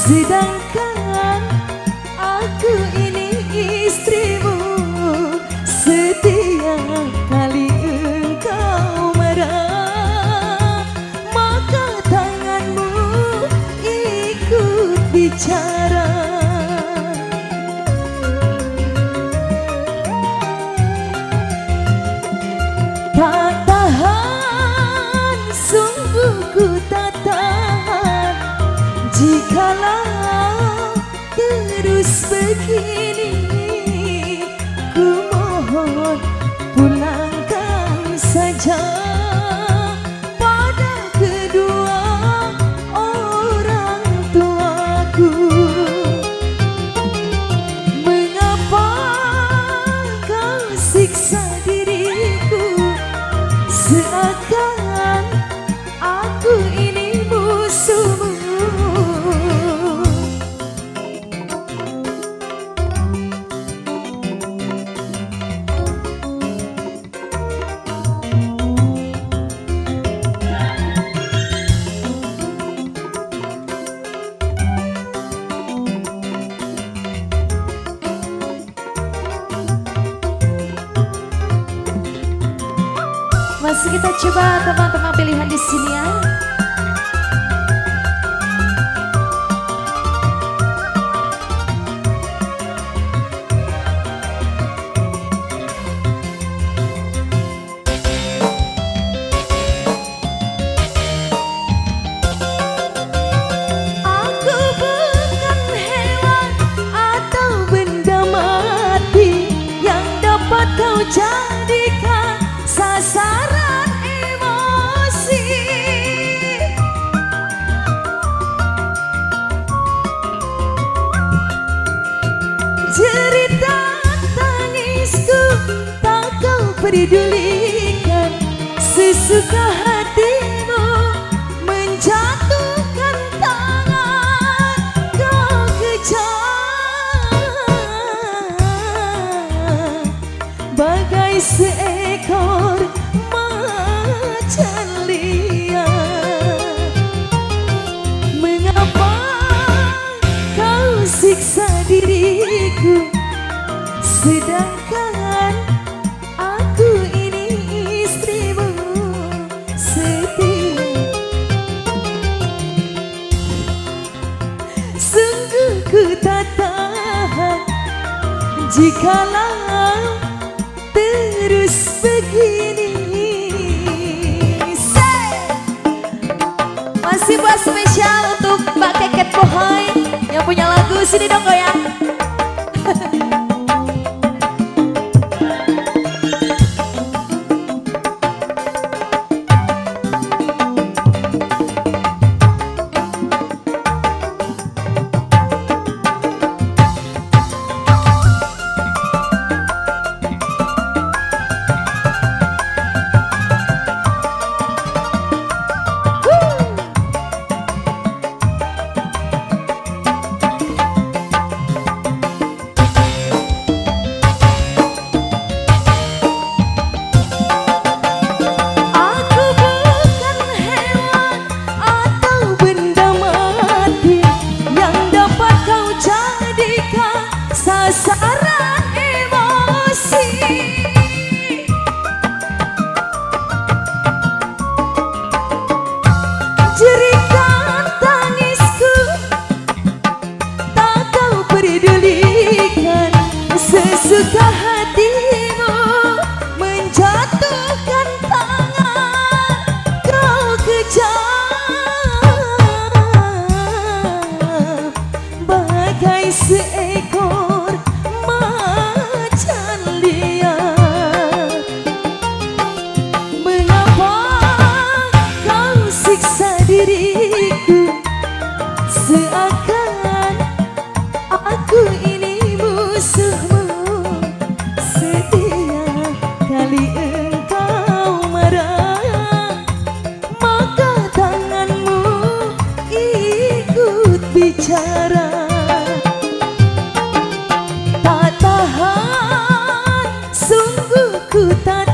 Sedangkan aku ini istrimu, setiap kali engkau marah, maka tanganmu ikut bicara. Tak tahan, sungguh ku tak tahan, jikalau terus begini. Ku mohon pulangkan saja pada kedua orang tuaku. Mengapa kau siksa diriku, seakan aku ini musuhmu. Masih kita coba teman-teman pilihan di sini ya. Aku bukan hewan atau benda mati yang dapat kau jadikan sasaran emosi. Cerita tangisku tak kau pedulikan, sesuka hatimu menjatuhkan tangan kau kejar bagai seekor macan liar. Mengapa kau siksa diriku, sedangkan aku ini istrimu setia. Sungguh ku tak tahan, jikalau terus begini. Masih buat spesial untuk Mbak Keket Bohai yang punya lagu, sini dong goyang. Sasaran emosi. Jerikan tangisku tak kau pedulikan, sesuka hatimu menjatuhkan tangan kau kejar bagai seekor macan liar. Mengapa kau siksa diriku, seakan aku ini musuhmu. Setiap kali engkau marah, maka tanganmu ikut bicara. Tak tahan, sungguh ku tak